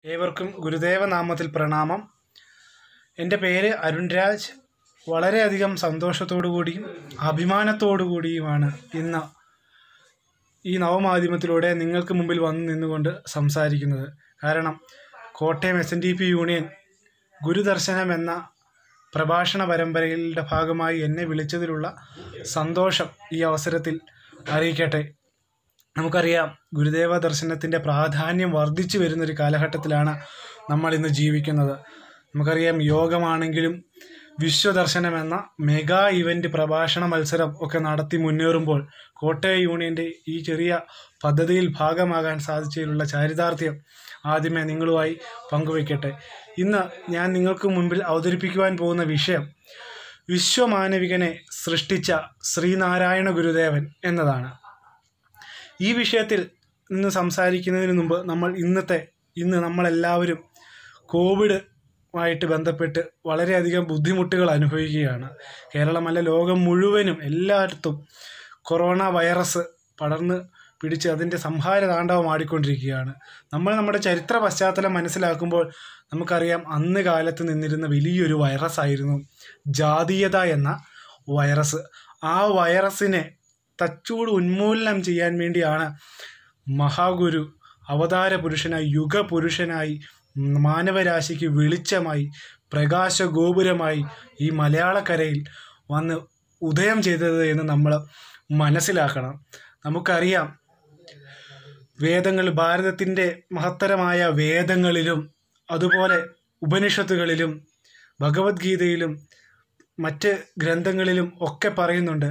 ഏവർക്കും ഗുരുദേവ നാമത്തിൽ പ്രണാമം. എൻ്റെ പേര് അരുൺരാജ്. വളരെയധികം സന്തോഷത്തോടു കൂടിയും അഭിമാനത്തോടു കൂടിയുമാണ് ഇന്ന് ഈ നവമാധ്യമത്തിലൂടെ നിങ്ങൾക്ക് മുമ്പിൽ വന്നു നിന്നുകൊണ്ട് സംസാരിക്കുന്നത്. കാരണം കോട്ടയം SNDP യൂണിയൻ ഗുരുദർശനം എന്ന പ്രഭാഷണ പരമ്പരയുടെ ഭാഗമായി എന്നെ വിളിച്ചതിലുള്ള സന്തോഷം ഈ അവസരത്തിൽ അറിയിക്കട്ടെ. നമുക്കറിയാം, ഗുരുദേവ ദർശനത്തിൻ്റെ പ്രാധാന്യം വർദ്ധിച്ചു വരുന്നൊരു കാലഘട്ടത്തിലാണ് നമ്മൾ ഇന്ന് ജീവിക്കുന്നത്. നമുക്കറിയാം, യോഗമാണെങ്കിലും വിശ്വദർശനം എന്ന മെഗാ ഇവൻ്റ് പ്രഭാഷണ മത്സരം ഒക്കെ നടത്തി മുന്നേറുമ്പോൾ കോട്ടയം യൂണിയൻ്റെ ഈ ചെറിയ പദ്ധതിയിൽ ഭാഗമാകാൻ സാധിച്ചതിലുള്ള ചാരിതാർത്ഥ്യം ആദ്യമേ നിങ്ങളുമായി പങ്കുവയ്ക്കട്ടെ. ഇന്ന് ഞാൻ നിങ്ങൾക്ക് മുൻപിൽ അവതരിപ്പിക്കുവാൻ പോകുന്ന വിഷയം വിശ്വമാനവികനെ സൃഷ്ടിച്ച ശ്രീനാരായണ ഗുരുദേവൻ എന്നതാണ്. ഈ വിഷയത്തിൽ ഇന്ന് സംസാരിക്കുന്നതിന് മുമ്പ് ഇന്ന് നമ്മളെല്ലാവരും കോവിഡുമായിട്ട് ബന്ധപ്പെട്ട് വളരെയധികം ബുദ്ധിമുട്ടുകൾ അനുഭവിക്കുകയാണ്. കേരളമല്ല, ലോകം മുഴുവനും എല്ലായിടത്തും കൊറോണ വൈറസ് പടർന്ന് പിടിച്ച് അതിൻ്റെ സംഹാര താണ്ഡവം ആടിക്കൊണ്ടിരിക്കുകയാണ്. നമ്മുടെ ചരിത്ര പശ്ചാത്തലം മനസ്സിലാക്കുമ്പോൾ നമുക്കറിയാം, അന്ന് കാലത്ത് നിന്നിരുന്ന വലിയൊരു വൈറസായിരുന്നു ജാതീയത എന്ന വൈറസ്. ആ വൈറസിനെ തച്ചൂട് ഉന്മൂലനം ചെയ്യാൻ വേണ്ടിയാണ് മഹാഗുരു അവതാര പുരുഷനായി, യുഗപുരുഷനായി, മാനവരാശിക്ക് വെളിച്ചമായി, പ്രകാശ ഗോപുരമായി ഈ മലയാളക്കരയിൽ വന്ന് ഉദയം ചെയ്തത് എന്ന് നമ്മൾ മനസ്സിലാക്കണം. നമുക്കറിയാം, വേദങ്ങൾ, ഭാരതത്തിൻ്റെ മഹത്തരമായ വേദങ്ങളിലും അതുപോലെ ഉപനിഷത്തുകളിലും ഭഗവത്ഗീതയിലും മറ്റ് ഗ്രന്ഥങ്ങളിലും ഒക്കെ പറയുന്നുണ്ട്,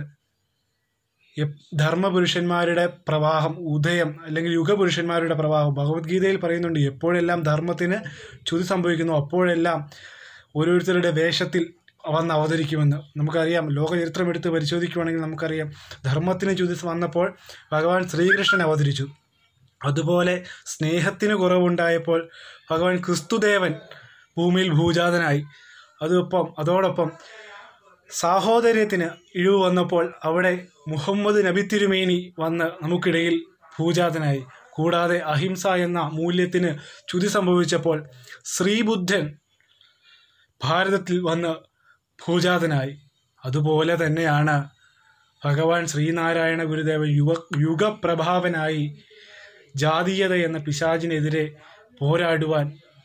ധർമ്മപുരുഷന്മാരുടെ പ്രവാഹം, ഉദയം അല്ലെങ്കിൽ യുഗപുരുഷന്മാരുടെ പ്രവാഹം. ഭഗവത്ഗീതയിൽ പറയുന്നുണ്ട്, എപ്പോഴെല്ലാം ധർമ്മത്തിന് ച്യുതി സംഭവിക്കുന്നു അപ്പോഴെല്ലാം ഓരോരുത്തരുടെ വേഷത്തിൽ വന്ന് അവതരിക്കുമെന്ന്. നമുക്കറിയാം, ലോകചരിത്രം എടുത്ത് പരിശോധിക്കുകയാണെങ്കിൽ നമുക്കറിയാം, ധർമ്മത്തിന് ച്യുതി വന്നപ്പോൾ ഭഗവാൻ ശ്രീകൃഷ്ണൻ അവതരിച്ചു. അതുപോലെ സ്നേഹത്തിന് കുറവുണ്ടായപ്പോൾ ഭഗവാൻ ക്രിസ്തുദേവൻ ഭൂമിയിൽ ഭൂജാതനായി. അതോടൊപ്പം സാഹോദര്യത്തിന് ഇഴിവ് വന്നപ്പോൾ അവിടെ മുഹമ്മദ് നബി തിരുമേനി വന്ന് നമുക്കിടയിൽ ഭൂജാതനായി. കൂടാതെ അഹിംസ എന്ന മൂല്യത്തിന് ച്യുതി സംഭവിച്ചപ്പോൾ ശ്രീബുദ്ധൻ ഭാരതത്തിൽ വന്ന് ഭൂജാതനായി. അതുപോലെ തന്നെയാണ് ഭഗവാൻ ശ്രീനാരായണ ഗുരുദേവൻ യുഗപ്രഭാവനായി ജാതീയത എന്ന പിശാചിനെതിരെ പോരാടുവാൻ,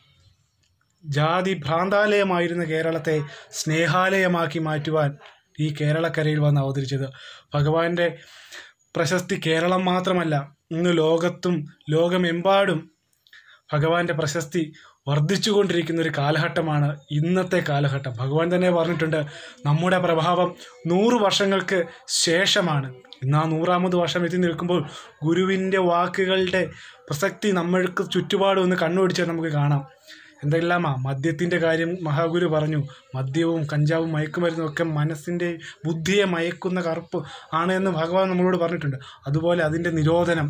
ജാതി ഭ്രാന്താലയമായിരുന്ന കേരളത്തെ സ്നേഹാലയമാക്കി മാറ്റുവാൻ ഈ കേരളക്കരയിൽ വന്ന് അവതരിച്ചത്. ഭഗവാന്റെ പ്രശസ്തി കേരളം മാത്രമല്ല, ഇന്ന് ലോകമെമ്പാടും ഭഗവാന്റെ പ്രശസ്തി വർദ്ധിച്ചുകൊണ്ടിരിക്കുന്ന ഒരു കാലഘട്ടമാണ് ഇന്നത്തെ കാലഘട്ടം. ഭഗവാൻ തന്നെ പറഞ്ഞിട്ടുണ്ട്, നമ്മുടെ പ്രഭാവം 100 വർഷങ്ങൾക്ക് ശേഷമാണ്. ഇന്ന് ആ 100ാമത് വർഷം എത്തി നിൽക്കുമ്പോൾ ഗുരുവിൻ്റെ വാക്കുകളുടെ പ്രസക്തി നമ്മൾക്ക് ചുറ്റുപാടും ഒന്ന് കണ്ണോടിച്ചാൽ നമുക്ക് കാണാം. എന്തെല്ലാമാ മദ്യത്തിൻ്റെ കാര്യം മഹാഗുരു പറഞ്ഞു. മദ്യവും കഞ്ചാവും മയക്കുമരുന്നും ഒക്കെ മനസ്സിൻ്റെ ബുദ്ധിയെ മയക്കുന്ന കറുപ്പ് ആണ് എന്ന് ഭഗവാൻ നമ്മളോട് പറഞ്ഞിട്ടുണ്ട്. അതുപോലെ അതിൻ്റെ നിരോധനം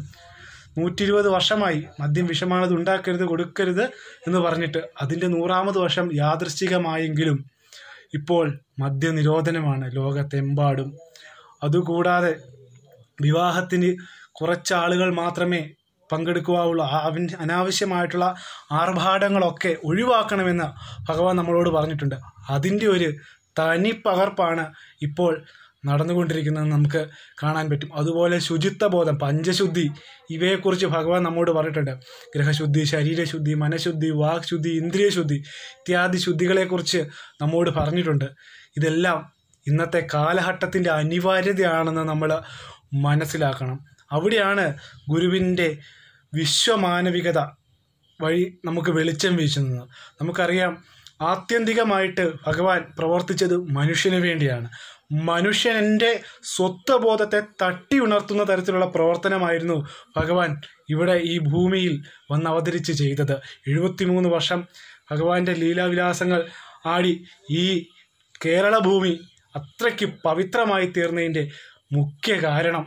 120 വർഷമായി. മദ്യം വിഷമാണത്, ഉണ്ടാക്കരുത്, കൊടുക്കരുത് എന്ന് പറഞ്ഞിട്ട് അതിൻ്റെ 100ാമത് വർഷം യാദൃശ്ചികമായെങ്കിലും ഇപ്പോൾ മദ്യനിരോധനമാണ് ലോകത്തെമ്പാടും. അതുകൂടാതെ വിവാഹത്തിന് കുറച്ചാളുകൾ മാത്രമേ പങ്കെടുക്കുവാനുള്ള അനാവശ്യമായിട്ടുള്ള ആർഭാടങ്ങളൊക്കെ ഒഴിവാക്കണമെന്ന് ഭഗവാൻ നമ്മളോട് പറഞ്ഞിട്ടുണ്ട്. അതിൻ്റെ ഒരു തനി പകർപ്പാണ് ഇപ്പോൾ നടന്നുകൊണ്ടിരിക്കുന്നതെന്ന് നമുക്ക് കാണാൻ പറ്റും. അതുപോലെ ശുചിത്വബോധം, പഞ്ചശുദ്ധി, ഇവയെക്കുറിച്ച് ഭഗവാൻ നമ്മോട് പറഞ്ഞിട്ടുണ്ട്. ഗ്രഹശുദ്ധി, ശരീരശുദ്ധി, മനഃശുദ്ധി, വാക്ശുദ്ധി, ഇന്ദ്രിയശുദ്ധി ഇത്യാദി ശുദ്ധികളെക്കുറിച്ച് നമ്മോട് പറഞ്ഞിട്ടുണ്ട്. ഇതെല്ലാം ഇന്നത്തെ കാലഘട്ടത്തിൻ്റെ അനിവാര്യതയാണെന്ന് നമ്മൾ മനസ്സിലാക്കണം. അവിടെയാണ് ഗുരുവിൻ്റെ വിശ്വമാനവികത വഴി നമുക്ക് വെളിച്ചം വീശുന്നത്. നമുക്കറിയാം, ആത്യന്തികമായിട്ട് ഭഗവാൻ പ്രവർത്തിച്ചത് മനുഷ്യന് വേണ്ടിയാണ്. മനുഷ്യൻ്റെ സ്വത്വബോധത്തെ തട്ടി ഉണർത്തുന്ന തരത്തിലുള്ള പ്രവർത്തനമായിരുന്നു ഭഗവാൻ ഇവിടെ ഈ ഭൂമിയിൽ വന്ന് അവതരിച്ച് ചെയ്തത്. 73 വർഷം ഭഗവാന്റെ ലീലാവിലാസങ്ങൾ ആടി ഈ കേരള ഭൂമി അത്രയ്ക്ക് പവിത്രമായി തീർന്നതിൻ്റെ മുഖ്യ കാരണം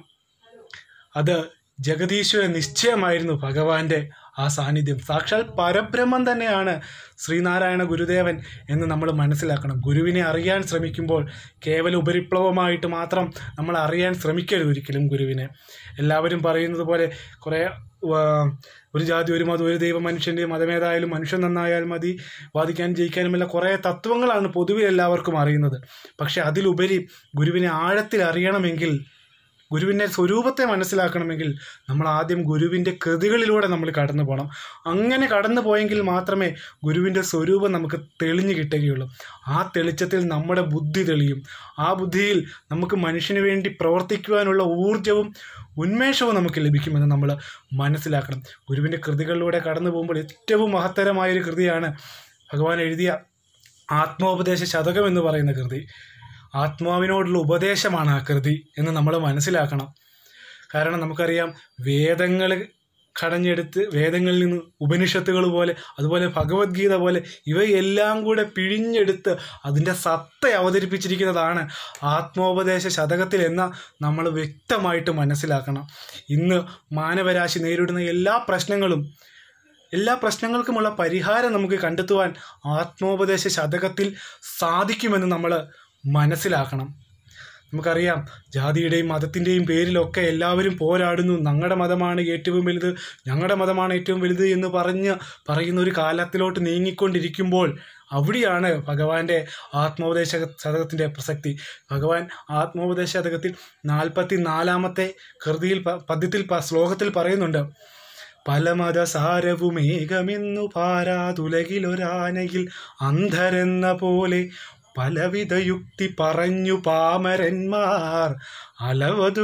അത് ജഗദീശ്വര നിശ്ചയമായിരുന്നു. ഭഗവാന്റെ ആ സാന്നിധ്യം സാക്ഷാൽ പരബ്രഹ്മം തന്നെയാണ് ശ്രീനാരായണ ഗുരുദേവൻ എന്ന് നമ്മൾ മനസ്സിലാക്കണം. ഗുരുവിനെ അറിയാൻ ശ്രമിക്കുമ്പോൾ കേവല ഉപരിപ്ലവമായിട്ട് മാത്രം നമ്മൾ അറിയാൻ ശ്രമിക്കരുത് ഒരിക്കലും ഗുരുവിനെ. എല്ലാവരും പറയുന്നത് പോലെ കുറേ ഒരു ജാതി ഒരു മതം ഒരു ദൈവം മനുഷ്യൻ്റെ മതമേതായാലും മനുഷ്യൻ നന്നായാൽ മതി, വാദിക്കാനും ജയിക്കാനുമെല്ലാം കുറേ തത്വങ്ങളാണ് പൊതുവെ എല്ലാവർക്കും അറിയുന്നത്. പക്ഷെ അതിലുപരി ഗുരുവിനെ ആഴത്തിൽ അറിയണമെങ്കിൽ, ഗുരുവിൻ്റെ സ്വരൂപത്തെ മനസ്സിലാക്കണമെങ്കിൽ നമ്മൾ ആദ്യം ഗുരുവിൻ്റെ കൃതികളിലൂടെ നമ്മൾ കടന്നു പോകണം. അങ്ങനെ കടന്നു പോയെങ്കിൽ മാത്രമേ ഗുരുവിൻ്റെ സ്വരൂപം നമുക്ക് തെളിഞ്ഞു കിട്ടുകയുള്ളൂ. ആ തെളിച്ചത്തിൽ നമ്മുടെ ബുദ്ധി തെളിയും. ആ ബുദ്ധിയിൽ നമുക്ക് മനുഷ്യന് വേണ്ടി പ്രവർത്തിക്കുവാനുള്ള ഊർജവും ഉന്മേഷവും നമുക്ക് ലഭിക്കുമെന്ന് നമ്മൾ മനസ്സിലാക്കണം. ഗുരുവിൻ്റെ കൃതികളിലൂടെ കടന്നു പോകുമ്പോൾ ഏറ്റവും മഹത്തരമായൊരു കൃതിയാണ് ഭഗവാൻ എഴുതിയ ആത്മോപദേശ ശതകം എന്ന് പറയുന്ന കൃതി. ആത്മാവിനോടുള്ള ഉപദേശമാണ് ആ കൃതി എന്ന് നമ്മൾ മനസ്സിലാക്കണം. കാരണം നമുക്കറിയാം, വേദങ്ങൾ കടഞ്ഞെടുത്ത് വേദങ്ങളിൽ നിന്ന് ഉപനിഷത്തുകൾ പോലെ, അതുപോലെ ഭഗവത്ഗീത പോലെ ഇവയെല്ലാം കൂടെ പിഴിഞ്ഞെടുത്ത് അതിൻ്റെ സത്ത അവതരിപ്പിച്ചിരിക്കുന്നതാണ് ആത്മോപദേശ ശതകത്തിൽ എന്ന് നമ്മൾ വ്യക്തമായിട്ട് മനസ്സിലാക്കണം. ഇന്ന് മാനവരാശി നേരിടുന്ന എല്ലാ പ്രശ്നങ്ങൾക്കുമുള്ള പരിഹാരം നമുക്ക് കണ്ടെത്തുവാൻ ആത്മോപദേശ ശതകത്തിൽ സാധിക്കുമെന്ന് നമ്മൾ മനസ്സിലാക്കണം. നമുക്കറിയാം, ജാതിയുടെയും മതത്തിൻ്റെയും പേരിലൊക്കെ എല്ലാവരും പോരാടുന്നു. ഞങ്ങളുടെ മതമാണ് ഏറ്റവും വലുത്, ഞങ്ങളുടെ മതമാണ് ഏറ്റവും വലുത് എന്ന് പറയുന്ന ഒരു കാലത്തിലോട്ട് നീങ്ങിക്കൊണ്ടിരിക്കുമ്പോൾ അവിടെയാണ് ഭഗവാന്റെ ആത്മോപദേശ ശതകത്തിൻ്റെ പ്രസക്തി. ഭഗവാൻ ആത്മോപദേശ ശതകത്തിൽ 44-ാമത്തെ പദ്യത്തിൽ ശ്ലോകത്തിൽ പറയുന്നുണ്ട്, പല മതസാരവുമേകമെന്നു പാരാതുലകിലൊരാനയിൽ അന്ധരെന്ന പോലെ പലവിധ യുക്തി പറഞ്ഞു പാമരന്മാർ അലവതു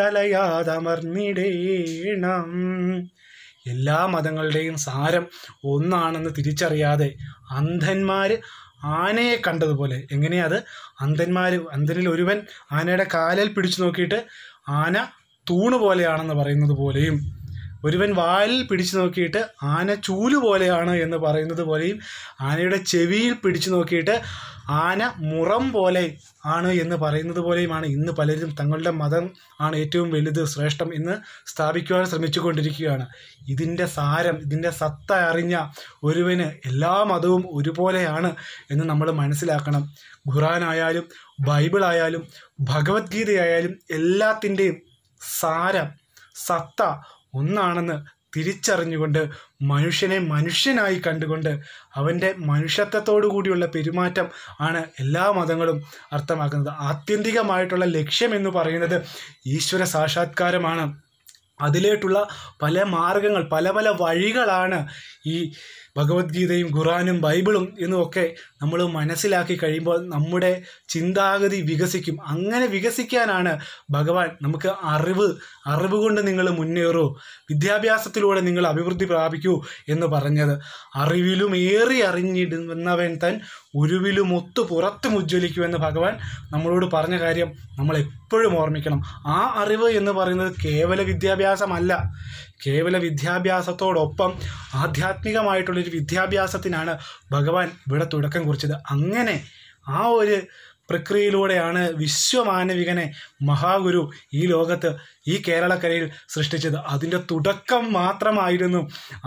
കണ്ടലയാതമർന്നിടേണം. എല്ലാ മതങ്ങളുടെയും സാരം ഒന്നാണെന്ന് തിരിച്ചറിയാതെ അന്ധന്മാർ ആനയെ കണ്ടതുപോലെ, എങ്ങനെയാ അത്? അന്ധനിൽ ഒരുവൻ ആനയുടെ കാലിൽ പിടിച്ചു നോക്കിയിട്ട് ആന തൂണ് പോലെയാണെന്ന് പറയുന്നത് പോലെയും, ഒരുവൻ വാലിൽ പിടിച്ചു നോക്കിയിട്ട് ആന ചൂല് പോലെയാണ് എന്ന് പറയുന്നത് പോലെയും, ആനയുടെ ചെവിയിൽ പിടിച്ചു നോക്കിയിട്ട് ആന മുറം പോലെ ആണ് എന്ന് പറയുന്നത് പോലെയുമാണ് ഇന്ന് പലരും തങ്ങളുടെ മതം ആണ് ഏറ്റവും വലുത്, ശ്രേഷ്ഠം എന്ന് സ്ഥാപിക്കുവാൻ ശ്രമിച്ചുകൊണ്ടിരിക്കുകയാണ്. ഇതിൻ്റെ സാരം, ഇതിൻ്റെ സത്ത അറിഞ്ഞ ഒരുവന് എല്ലാ മതവും ഒരുപോലെയാണ് എന്ന് നമ്മൾ മനസ്സിലാക്കണം. ഖുർആനായാലും ബൈബിളായാലും ഭഗവത്ഗീതയായാലും എല്ലാത്തിൻ്റെയും സാരം, സത്ത ഒന്നാണെന്ന് തിരിച്ചറിഞ്ഞുകൊണ്ട് മനുഷ്യനെ മനുഷ്യനായി കണ്ടുകൊണ്ട് അവൻ്റെ മനുഷ്യത്വത്തോടു കൂടിയുള്ള പെരുമാറ്റം ആണ് എല്ലാ മതങ്ങളും അർത്ഥമാക്കുന്നത്. ആത്യന്തികമായിട്ടുള്ള ലക്ഷ്യം എന്ന് പറയുന്നത് ഈശ്വര സാക്ഷാത്കാരമാണ്. അതിലേട്ടുള്ള പല മാർഗങ്ങൾ, പല പല വഴികളാണ് ഈ ഭഗവത്ഗീതയും ഖുർആനും ബൈബിളും എന്നുമൊക്കെ നമ്മൾ മനസ്സിലാക്കി കഴിയുമ്പോൾ നമ്മുടെ ചിന്താഗതി വികസിക്കും. അങ്ങനെ വികസിക്കാനാണ് ഭഗവാൻ നമുക്ക് അറിവ് കൊണ്ട് നിങ്ങൾ മുന്നേറൂ, വിദ്യാഭ്യാസത്തിലൂടെ നിങ്ങൾ അഭിവൃദ്ധി പ്രാപിക്കൂ എന്ന് പറഞ്ഞത്. അറിവിലും ഏറി അറിഞ്ഞിടുന്നവൻ തൻ ഉരുവിലുമൊത്തു പുറത്തും ഉജ്ജ്വലിക്കുമെന്ന് ഭഗവാൻ നമ്മളോട് പറഞ്ഞ കാര്യം നമ്മൾ എപ്പോഴും ഓർമ്മിക്കണം. ആ അറിവ് എന്ന് പറയുന്നത് കേവല വിദ്യാഭ്യാസമല്ല. കേവല വിദ്യാഭ്യാസത്തോടൊപ്പം ആധ്യാത്മികമായിട്ടുള്ളൊരു വിദ്യാഭ്യാസത്തിനാണ് ഭഗവാൻ ഇവിടെ തുടക്കം കുറിച്ചത്. അങ്ങനെ ആ ഒരു പ്രക്രിയയിലൂടെയാണ് വിശ്വമാനവികനെ മഹാഗുരു ഈ ലോകത്ത്, ഈ കേരളക്കരയിൽ സൃഷ്ടിച്ചത്. അതിൻ്റെ തുടക്കം മാത്രമായിരുന്നു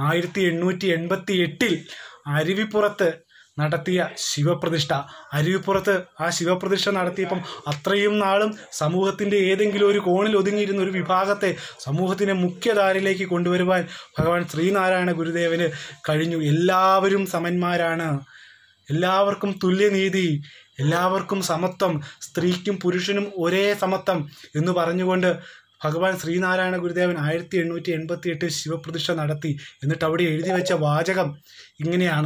1888 അരുവിപ്പുറത്ത് നടത്തിയ ശിവപ്രതിഷ്ഠ. അരുവിപ്പുറത്ത് ആ ശിവപ്രതിഷ്ഠ നടത്തിയപ്പം അത്രയും നാളും സമൂഹത്തിൻ്റെ ഏതെങ്കിലും ഒരു കോണിൽ ഒതുങ്ങിയിരുന്ന ഒരു വിഭാഗത്തെ സമൂഹത്തിൻ്റെ മുഖ്യധാരയിലേക്ക് കൊണ്ടുവരുവാൻ ഭഗവാൻ ശ്രീനാരായണ ഗുരുദേവന് കഴിഞ്ഞു. എല്ലാവരും സമന്മാരാണ്, എല്ലാവർക്കും തുല്യനീതി, എല്ലാവർക്കും സമത്വം, സ്ത്രീക്കും പുരുഷനും ഒരേ സമത്വം എന്ന് പറഞ്ഞുകൊണ്ട് ഭഗവാൻ ശ്രീനാരായണ ഗുരുദേവൻ 1888 ശിവപ്രതിഷ്ഠ നടത്തി. എന്നിട്ട് അവിടെ എഴുതി വെച്ച വാചകം എങ്ങനെയാ?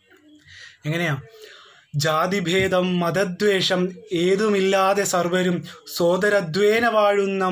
ജാതിഭേദം മതദ്വേഷം ഏതുമില്ലാതെ സർവരും സോദരദ്വേന വാഴുന്ന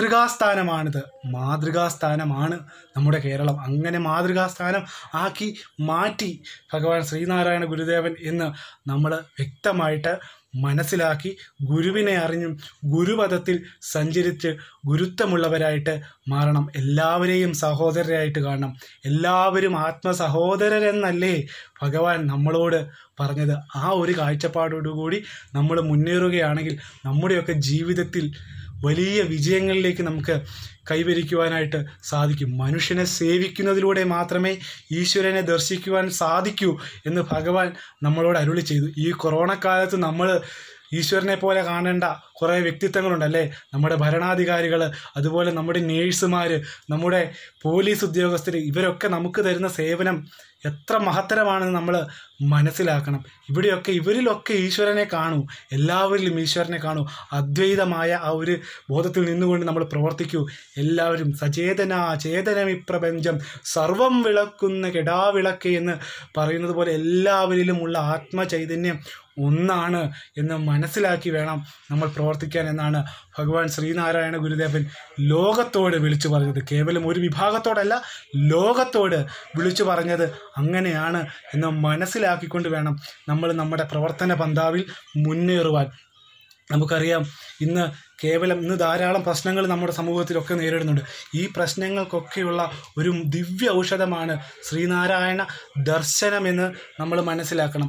മാതൃകാസ്ഥാനമാണ് നമ്മുടെ കേരളം. അങ്ങനെ മാതൃകാസ്ഥാനം ആക്കി മാറ്റി ഭഗവാൻ ശ്രീനാരായണ ഗുരുദേവൻ എന്ന് നമ്മൾ വ്യക്തമായിട്ട് മനസ്സിലാക്കി ഗുരുവിനെ അറിഞ്ഞും ഗുരുപദത്തിൽ സഞ്ചരിച്ച് ഗുരുത്വമുള്ളവരായിട്ട് മാറണം. എല്ലാവരെയും സഹോദരരായിട്ട് കാണണം. എല്ലാവരും ആത്മസഹോദരരെന്നല്ലേ ഭഗവാൻ നമ്മളോട് പറഞ്ഞത്? ആ ഒരു കാഴ്ചപ്പാടോടുകൂടി നമ്മൾ മുന്നേറുകയാണെങ്കിൽ നമ്മുടെയൊക്കെ ജീവിതത്തിൽ വലിയ വിജയങ്ങളിലേക്ക് നമുക്ക് കൈവരിക്കുവാനായിട്ട് സാധിക്കും. മനുഷ്യനെ സേവിക്കുന്നതിലൂടെ മാത്രമേ ഈശ്വരനെ ദർശിക്കുവാൻ സാധിക്കൂ എന്ന് ഭഗവാൻ നമ്മളോട് അരുളി ചെയ്തു. ഈ കൊറോണ കാലത്ത് നമ്മൾ ഈശ്വരനെ പോലെ കാണേണ്ട കുറേ വ്യക്തിത്വങ്ങളുണ്ടല്ലേ, നമ്മുടെ ഭരണാധികാരികൾ, അതുപോലെ നമ്മുടെ നേഴ്സുമാർ, നമ്മുടെ പോലീസ് ഉദ്യോഗസ്ഥർ, ഇവരൊക്കെ നമുക്ക് തരുന്ന സേവനം എത്ര മഹത്തരമാണെന്ന് നമ്മൾ മനസ്സിലാക്കണം. ഇവരിലൊക്കെ ഈശ്വരനെ കാണൂ, എല്ലാവരിലും ഈശ്വരനെ കാണൂ. അദ്വൈതമായ ആ ഒരു ബോധത്തിൽ നിന്നുകൊണ്ട് നമ്മൾ പ്രവർത്തിക്കൂ. എല്ലാവരും ചേതനമിപ്രപഞ്ചം സർവം വിളക്കുന്ന കെടാവിളക്ക് എന്ന് പറയുന്നത് പോലെ എല്ലാവരിലുമുള്ള ആത്മചൈതന്യം ഒന്നാണ് എന്ന് മനസ്സിലാക്കി വേണം നമ്മൾ പ്രവർത്തിക്കാൻ എന്നാണ് ഭഗവാൻ ശ്രീനാരായണ ഗുരുദേവൻ ലോകത്തോട് വിളിച്ചു പറഞ്ഞത്. കേവലം ഒരു വിഭാഗത്തോടല്ല, ലോകത്തോട് വിളിച്ചു പറഞ്ഞത് അങ്ങനെയാണ് എന്ന് മനസ്സിലാക്കിക്കൊണ്ട് വേണം നമ്മൾ നമ്മുടെ പ്രവർത്തന പന്ഥാവിൽ മുന്നേറുവാൻ. നമുക്കറിയാം, ഇന്ന് ധാരാളം പ്രശ്നങ്ങൾ നമ്മുടെ സമൂഹത്തിലൊക്കെ നേരിടുന്നുണ്ട്. ഈ പ്രശ്നങ്ങൾക്കൊക്കെയുള്ള ഒരു ദിവ്യ ഔഷധമാണ് ശ്രീനാരായണ ദർശനമെന്ന് നമ്മൾ മനസ്സിലാക്കണം.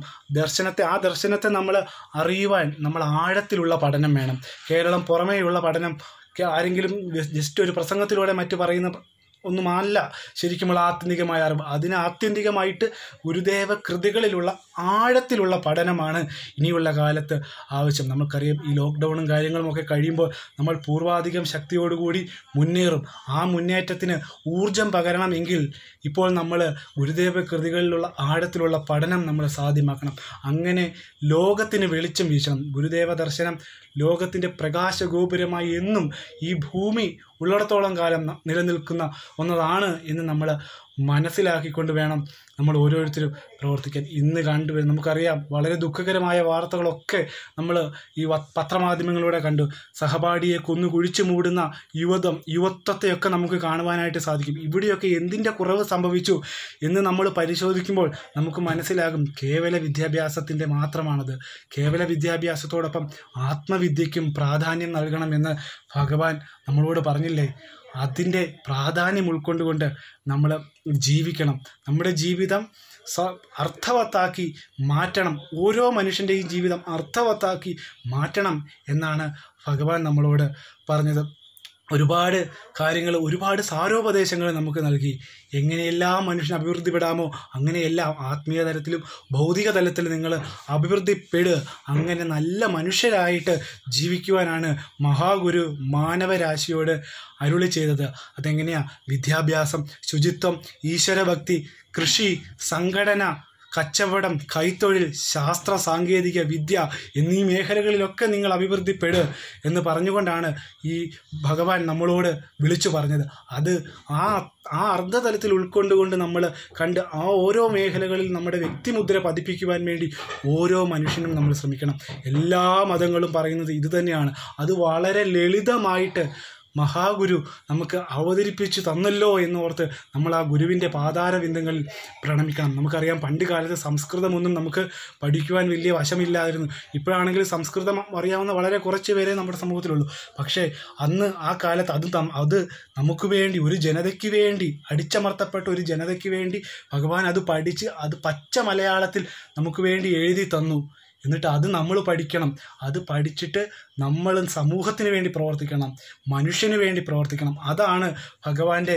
ആ ദർശനത്തെ നമ്മൾ അറിയുവാൻ നമ്മൾ ആഴത്തിലുള്ള പഠനം വേണം. കേവലം പുറമേയുള്ള പഠനം ആരെങ്കിലും ജസ്റ്റ് ഒരു പ്രസംഗത്തിലൂടെ മറ്റു പറയുന്ന ഒന്നുമല്ല ശരിക്കുമുള്ള ആത്യന്തികമായ അറിവ്. അതിന് ആത്യന്തികമായിട്ട് ഗുരുദേവ കൃതികളിലുള്ള ആഴത്തിലുള്ള പഠനമാണ് ഇനിയുള്ള കാലത്ത് ആവശ്യം. നമുക്കറിയാം, ഈ ലോക്ക്ഡൗണും കാര്യങ്ങളുമൊക്കെ കഴിയുമ്പോൾ നമ്മൾ പൂർവാധികം ശക്തിയോടുകൂടി മുന്നേറും. ആ മുന്നേറ്റത്തിന് ഊർജം പകരണമെങ്കിൽ ഇപ്പോൾ നമ്മൾ ഗുരുദേവ കൃതികളിലുള്ള ആഴത്തിലുള്ള പഠനം നമ്മൾ സാധ്യമാക്കണം. അങ്ങനെ ലോകത്തിന് വെളിച്ചം വീശണം. ഗുരുദേവ ദർശനം ലോകത്തിൻ്റെ പ്രകാശഗോപുരമായി എന്നും ഈ ഭൂമി ഉള്ളിടത്തോളം കാലം നിലനിൽക്കുന്ന ഒന്നതാണ് എന്ന് നമ്മൾ മനസ്സിലാക്കിക്കൊണ്ട് വേണം നമ്മൾ ഓരോരുത്തരും പ്രവർത്തിക്കാൻ. ഇന്ന് കണ്ടുവരും, നമുക്കറിയാം, വളരെ ദുഃഖകരമായ വാർത്തകളൊക്കെ നമ്മൾ ഈ പത്രമാധ്യമങ്ങളിലൂടെ കണ്ടു. സഹപാഠിയെ കൊന്നു കുഴിച്ചു മൂടുന്ന യുവത്വത്തെയൊക്കെ നമുക്ക് കാണുവാനായിട്ട് സാധിക്കും. ഇവിടെയൊക്കെ എന്തിൻ്റെ കുറവ് സംഭവിച്ചു എന്ന് നമ്മൾ പരിശോധിക്കുമ്പോൾ നമുക്ക് മനസ്സിലാകും, കേവല വിദ്യാഭ്യാസത്തിൻ്റെ മാത്രമാണത്. കേവല വിദ്യാഭ്യാസത്തോടൊപ്പം ആത്മവിദ്യയ്ക്കും പ്രാധാന്യം നൽകണമെന്ന് ഭഗവാൻ നമ്മളോട് പറഞ്ഞില്ലേ? അതിൻ്റെ പ്രാധാന്യം ഉൾക്കൊണ്ടുകൊണ്ട് നമ്മൾ ജീവിക്കണം. നമ്മുടെ ജീവിതം അർത്ഥവത്താക്കി മാറ്റണം. ഓരോ മനുഷ്യൻ്റെയും ജീവിതം അർത്ഥവത്താക്കി മാറ്റണം എന്നാണ് ഭഗവാൻ നമ്മളോട് പറഞ്ഞത്. ഒരുപാട് കാര്യങ്ങൾ, ഒരുപാട് സാരോപദേശങ്ങൾ നമുക്ക് നൽകി. എങ്ങനെയെല്ലാം മനുഷ്യന് അഭിവൃദ്ധിപ്പെടാമോ അങ്ങനെയെല്ലാം ആത്മീയ തലത്തിലും ഭൗതിക തലത്തിലും നിങ്ങൾ അഭിവൃദ്ധിപ്പെടുക. അങ്ങനെ നല്ല മനുഷ്യരായിട്ട് ജീവിക്കുവാനാണ് മഹാഗുരു മാനവരാശിയോട് അരുളി ചെയ്തത്. അതെങ്ങനെയാണ്? വിദ്യാഭ്യാസം, ശുചിത്വം, ഈശ്വരഭക്തി, കൃഷി, സംഘടന, കച്ചവടം, കൈത്തൊഴിൽ, ശാസ്ത്ര സാങ്കേതിക വിദ്യ എന്നീ മേഖലകളിലൊക്കെ നിങ്ങൾ അഭിവൃദ്ധിപ്പെടുക എന്ന് പറഞ്ഞുകൊണ്ടാണ് ഈ ഭഗവാൻ നമ്മളോട് വിളിച്ചു പറഞ്ഞത്. അത് ആ അർദ്ധതലത്തിൽ ഉൾക്കൊണ്ടുകൊണ്ട് നമ്മൾ കണ്ട് ആ ഓരോ മേഖലകളിൽ നമ്മുടെ വ്യക്തിമുദ്ര പതിപ്പിക്കുവാൻ വേണ്ടി ഓരോ മനുഷ്യനും നമ്മൾ ശ്രമിക്കണം. എല്ലാ മതങ്ങളും പറയുന്നത് ഇത് തന്നെയാണ്. അത് വളരെ ലളിതമായിട്ട് മഹാഗുരു നമുക്ക് അവതരിപ്പിച്ചു തന്നല്ലോ എന്നോർത്ത് നമ്മൾ ആ ഗുരുവിൻ്റെ പാതാരവിന്ദങ്ങളിൽ പ്രണമിക്കണം. നമുക്കറിയാം, പണ്ട് കാലത്ത് സംസ്കൃതമൊന്നും നമുക്ക് പഠിക്കുവാൻ വലിയ വശമില്ലായിരുന്നു. ഇപ്പോഴാണെങ്കിൽ സംസ്കൃതം അറിയാവുന്ന വളരെ കുറച്ച് പേരെ നമ്മുടെ സമൂഹത്തിലുള്ളൂ. പക്ഷേ അന്ന് ആ കാലത്ത് അത് നമുക്ക് വേണ്ടി, ഒരു ജനതയ്ക്ക് വേണ്ടി, അടിച്ചമർത്തപ്പെട്ട ഒരു ജനതയ്ക്ക് വേണ്ടി ഭഗവാൻ അത് പഠിച്ച് അത് പച്ച മലയാളത്തിൽ നമുക്ക് വേണ്ടി എഴുതി തന്നു. എന്നിട്ട് അത് നമ്മൾ പഠിക്കണം. അത് പഠിച്ചിട്ട് നമ്മൾ സമൂഹത്തിന് വേണ്ടി പ്രവർത്തിക്കണം, മനുഷ്യന് വേണ്ടി പ്രവർത്തിക്കണം. അതാണ് ഭഗവാന്റെ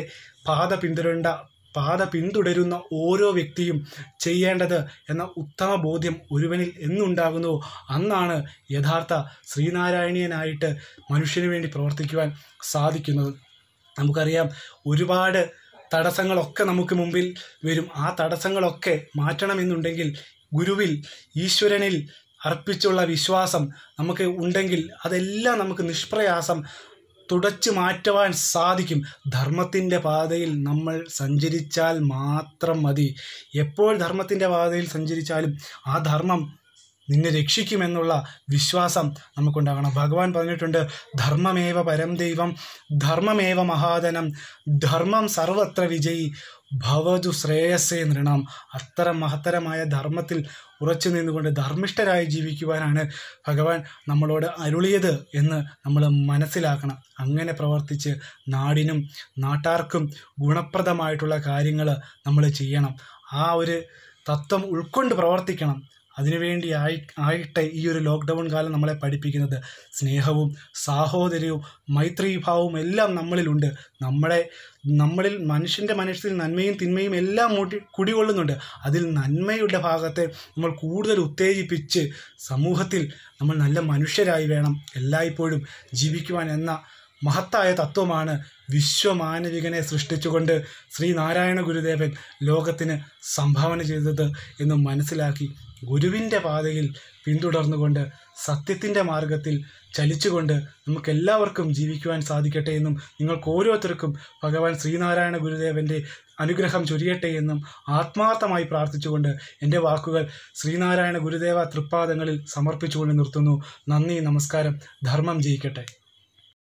പാത പിന്തുടരുന്ന ഓരോ വ്യക്തിയും ചെയ്യേണ്ടത് എന്ന ഉത്തമ ബോധ്യം ഒരുവനിൽ എന്നുണ്ടാകുന്നുവോ അന്നാണ് യഥാർത്ഥ ശ്രീനാരായണീയനായിട്ട് മനുഷ്യന് വേണ്ടി പ്രവർത്തിക്കുവാൻ സാധിക്കുന്നത്. നമുക്കറിയാം, ഒരുപാട് തടസ്സങ്ങളൊക്കെ നമുക്ക് മുമ്പിൽ വരും. ആ തടസ്സങ്ങളൊക്കെ മാറ്റണമെന്നുണ്ടെങ്കിൽ ഗുരുവിൽ, ഈശ്വരനിൽ അർപ്പിച്ചുള്ള വിശ്വാസം നമുക്ക് ഉണ്ടെങ്കിൽ അതെല്ലാം നമുക്ക് നിഷ്പ്രയാസം തുടച്ചു മാറ്റുവാൻ സാധിക്കും. ധർമ്മത്തിൻ്റെ പാതയിൽ നമ്മൾ സഞ്ചരിച്ചാൽ മാത്രം മതി. എപ്പോൾ ധർമ്മത്തിൻ്റെ പാതയിൽ സഞ്ചരിച്ചാലും ആ ധർമ്മം നിന്നെ രക്ഷിക്കുമെന്നുള്ള വിശ്വാസം നമുക്കുണ്ടാകണം. ഭഗവാൻ പറഞ്ഞിട്ടുണ്ട്, ധർമ്മമേവ പരം ദൈവം, ധർമ്മമേവ മഹാധനം, ധർമ്മം സർവത്ര വിജയി, ഭവതു ശ്രേയസ്സേ നൃണം. അത്തരം മഹത്തരമായ ധർമ്മത്തിൽ ഉറച്ചു നിന്നുകൊണ്ട് ധർമ്മിഷ്ഠരായി ജീവിക്കുവാനാണ് ഭഗവാൻ നമ്മളോട് അരുളിയത് എന്ന് നമ്മൾ മനസ്സിലാക്കണം. അങ്ങനെ പ്രവർത്തിച്ച് നാടിനും നാട്ടാർക്കും ഗുണപ്രദമായിട്ടുള്ള കാര്യങ്ങൾ നമ്മൾ ചെയ്യണം. ആ ഒരു തത്വം ഉൾക്കൊണ്ട് പ്രവർത്തിക്കണം. അതിനുവേണ്ടി ആയിട്ടെ ഈ ഒരു ലോക്ക്ഡൗൺ കാലം നമ്മളെ പഠിപ്പിക്കുന്നത്. സ്നേഹവും സാഹോദര്യവും മൈത്രീഭാവവും എല്ലാം നമ്മളിലുണ്ട്. നമ്മളിൽ മനുഷ്യൻ്റെ മനസ്സിൽ നന്മയും തിന്മയും എല്ലാം കുടികൊള്ളുന്നുണ്ട്. അതിൽ നന്മയുടെ ഭാഗത്തെ നമ്മൾ കൂടുതൽ ഉത്തേജിപ്പിച്ച് സമൂഹത്തിൽ നമ്മൾ നല്ല മനുഷ്യരായി വേണം എല്ലായ്പ്പോഴും ജീവിക്കുവാൻ എന്ന മഹത്തായ തത്വമാണ് വിശ്വമാനവികനെ സൃഷ്ടിച്ചുകൊണ്ട് ശ്രീനാരായണ ഗുരുദേവൻ ലോകത്തിന് സംഭാവന ചെയ്തത് എന്ന് മനസ്സിലാക്കി ഗുരുവിൻ്റെ പാതയിൽ പിന്തുടർന്നുകൊണ്ട് സത്യത്തിൻ്റെ മാർഗത്തിൽ ചലിച്ചുകൊണ്ട് നമുക്കെല്ലാവർക്കും ജീവിക്കുവാൻ സാധിക്കട്ടെ എന്നും നിങ്ങൾക്ക് ഓരോരുത്തർക്കും ഭഗവാൻ ശ്രീനാരായണ ഗുരുദേവൻ്റെ അനുഗ്രഹം ചൊരിയട്ടെ എന്നും ആത്മാർത്ഥമായി പ്രാർത്ഥിച്ചുകൊണ്ട് എൻ്റെ വാക്കുകൾ ശ്രീനാരായണ ഗുരുദേവ തൃപ്പാദങ്ങളിൽ സമർപ്പിച്ചുകൊണ്ട് നിർത്തുന്നു. നന്ദി, നമസ്കാരം. ധർമ്മം ജയിക്കട്ടെ.